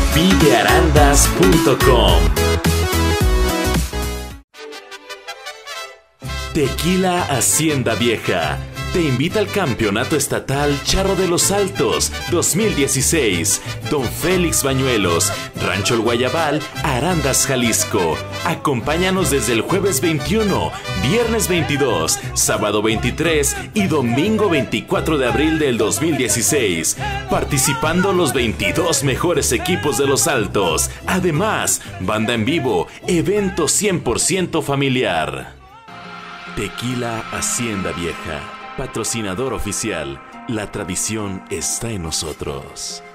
videarandas.com. Tequila Hacienda Vieja te invita al Campeonato Estatal Charro de los Altos 2016. Don Félix Bañuelos, Rancho El Guayabal, Arandas, Jalisco. Acompáñanos desde el jueves 21, viernes 22, sábado 23 y domingo 24 de abril del 2016. Participando los 22 mejores equipos de los Altos. Además, banda en vivo, evento 100% familiar. Tequila Hacienda Vieja, patrocinador oficial. La tradición está en nosotros.